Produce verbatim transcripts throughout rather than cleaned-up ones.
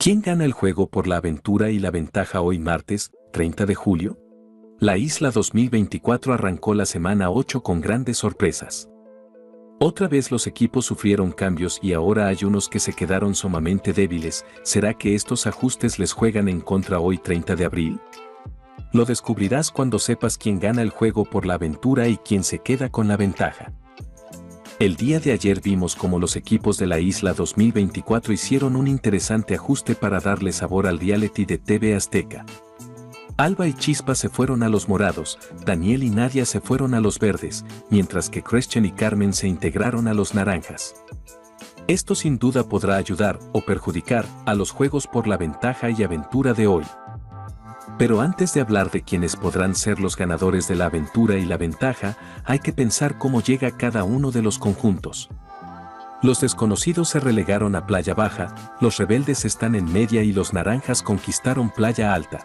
¿Quién gana el juego por la aventura y la ventaja hoy martes, treinta de julio? La Isla dos mil veinticuatro arrancó la semana ocho con grandes sorpresas. Otra vez los equipos sufrieron cambios y ahora hay unos que se quedaron sumamente débiles. ¿Será que estos ajustes les juegan en contra hoy treinta de abril? Lo descubrirás cuando sepas quién gana el juego por la aventura y quién se queda con la ventaja. El día de ayer vimos cómo los equipos de la Isla dos mil veinticuatro hicieron un interesante ajuste para darle sabor al reality de T V Azteca. Alba y Chispa se fueron a los morados, Daniel y Nadia se fueron a los verdes, mientras que Christian y Carmen se integraron a los naranjas. Esto sin duda podrá ayudar o perjudicar a los juegos por la ventaja y aventura de hoy. Pero antes de hablar de quiénes podrán ser los ganadores de la aventura y la ventaja, hay que pensar cómo llega cada uno de los conjuntos. Los desconocidos se relegaron a Playa Baja, los rebeldes están en media y los naranjas conquistaron Playa Alta.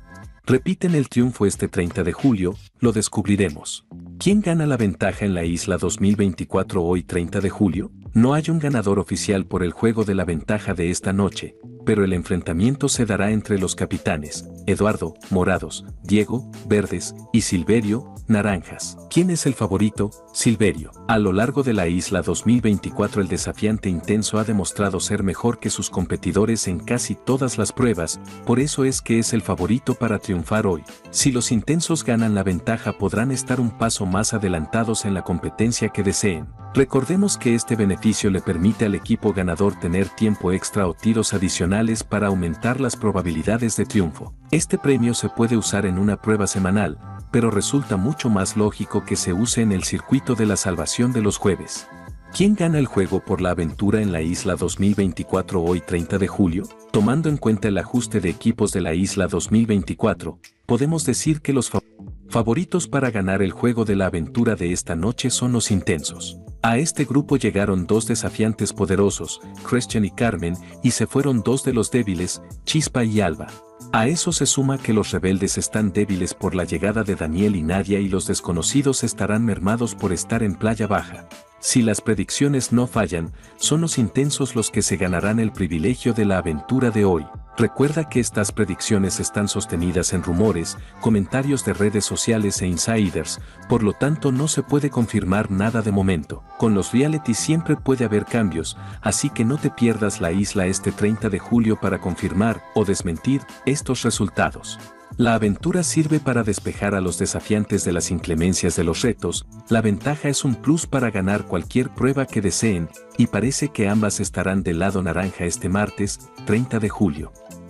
Repiten el triunfo este treinta de julio, lo descubriremos. ¿Quién gana la ventaja en la Isla dos mil veinticuatro hoy treinta de julio? No hay un ganador oficial por el juego de la ventaja de esta noche, pero el enfrentamiento se dará entre los capitanes, Eduardo, morados, Diego, verdes, y Silverio, naranjas. ¿Quién es el favorito? Silverio. A lo largo de la Isla dos mil veinticuatro el desafiante intenso ha demostrado ser mejor que sus competidores en casi todas las pruebas, por eso es que es el favorito para triunfar hoy. Si los intensos ganan la ventaja podrán estar un paso más adelantados en la competencia que deseen. Recordemos que este beneficio le permite al equipo ganador tener tiempo extra o tiros adicionales para aumentar las probabilidades de triunfo. Este premio se puede usar en una prueba semanal, pero resulta mucho más lógico que se use en el circuito de la salvación de los jueves. ¿Quién gana el juego por la aventura en la Isla dos mil veinticuatro hoy treinta de julio? Tomando en cuenta el ajuste de equipos de la Isla dos mil veinticuatro, podemos decir que los fa- favoritos para ganar el juego de la aventura de esta noche son los intensos. A este grupo llegaron dos desafiantes poderosos, Christian y Carmen, y se fueron dos de los débiles, Chispa y Alba. A eso se suma que los rebeldes están débiles por la llegada de Daniel y Nadia y los desconocidos estarán mermados por estar en Playa Baja. Si las predicciones no fallan, son los intensos los que se ganarán el privilegio de la aventura de hoy. Recuerda que estas predicciones están sostenidas en rumores, comentarios de redes sociales e insiders, por lo tanto no se puede confirmar nada de momento. Con los reality siempre puede haber cambios, así que no te pierdas la isla este treinta de julio para confirmar o desmentir estos resultados. La aventura sirve para despejar a los desafiantes de las inclemencias de los retos, la ventaja es un plus para ganar cualquier prueba que deseen, y parece que ambas estarán del lado naranja este martes, treinta de julio.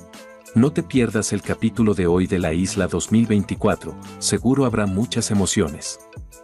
No te pierdas el capítulo de hoy de la Isla dos mil veinticuatro, seguro habrá muchas emociones.